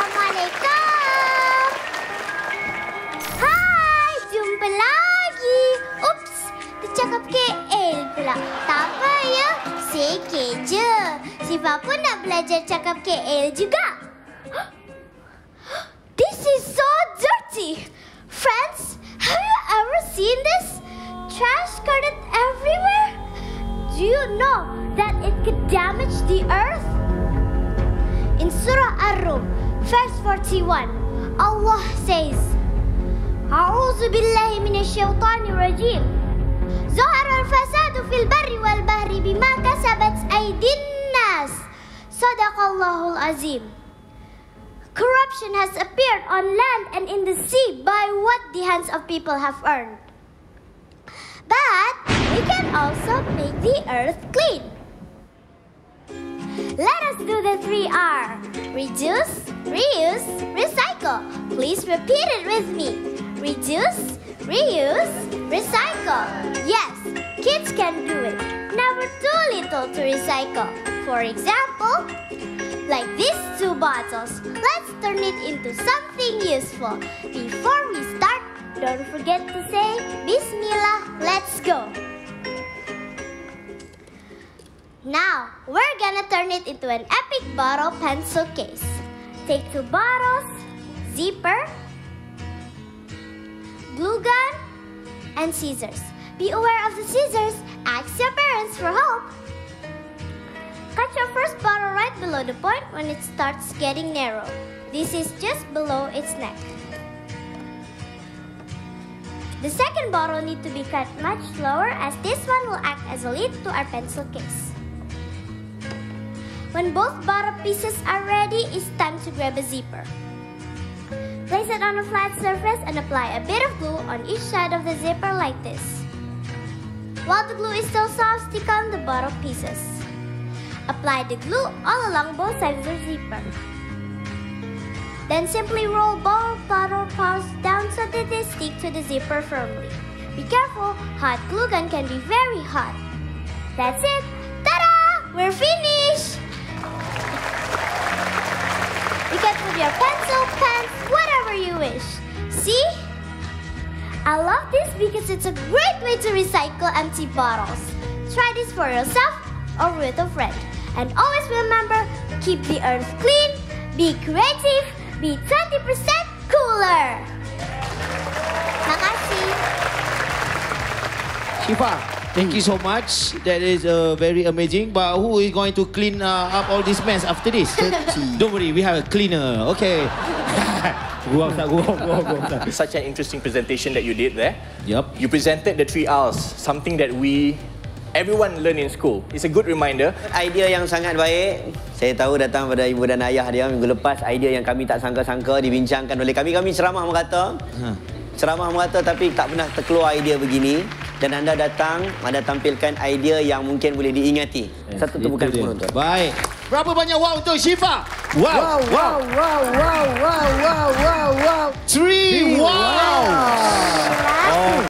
Assalamualaikum. Hai, jumpa lagi. Ups, tercakap KL pula. Tak apa ya, sikit je. Siva pun nak belajar cakap KL juga. This is so dirty. Friends, have you ever seen this? Trash scattered everywhere? Do you know that it could damage the earth? In Surah Ar-Rum, verse 41, Allah says, A'udzu billahi minasyaitonir rajim. Zahara al-fasadu fil barri wal bahri bima kasabat aydin nas. Sadaqallahul azim. Corruption has appeared on land and in the sea by what the hands of people have earned. But we can also make the earth clean. Let us do the 3R. Reduce, reuse, recycle. Please repeat it with me. Reduce, reuse, recycle. Yes, kids can do it. Never too little to recycle. For example, like these 2 bottles. Let's turn it into something useful. Before we start, don't forget to say Bismillah. Let's go. Now, we're gonna turn it into an epic bottle pencil case. Take 2 bottles, zipper, glue gun, and scissors. Be aware of the scissors. Ask your parents for help. Cut your first bottle right below the point when it starts getting narrow. This is just below its neck. The second bottle needs to be cut much slower as this one will act as a lid to our pencil case. When both bottle pieces are ready, it's time to grab a zipper. Place it on a flat surface and apply a bit of glue on each side of the zipper like this. While the glue is still soft, stick on the bottle pieces. Apply the glue all along both sides of the zipper. Then simply roll both bottle parts down so that they stick to the zipper firmly. Be careful, hot glue gun can be very hot. That's it! Ta-da! We're finished! You can put your pencil, pens, whatever you wish. See? I love this because it's a great way to recycle empty bottles. Try this for yourself or with a friend. And always remember, keep the earth clean, be creative, be 20% cooler. Makasih. Shifa, thank you so much. That is very amazing. But who is going to clean up all this mess after this? Don't worry, we have a cleaner. Okay. Go on. Such an interesting presentation that you did there. Yep. You presented the 3 R's, something that everyone learn in school. It's a good reminder. Idea yang sangat baik. Saya tahu datang pada ibu dan ayah dia minggu lepas. Idea yang kami tak sangka-sangka dibincangkan oleh kami. Kami ceramah merata. Ceramah merata tapi tak pernah terkeluar idea begini. Dan anda datang, anda tampilkan idea yang mungkin boleh diingati. Satu tepukan penonton. Baik. Berapa banyak wow untuk Shifa? Wow. 3 wow.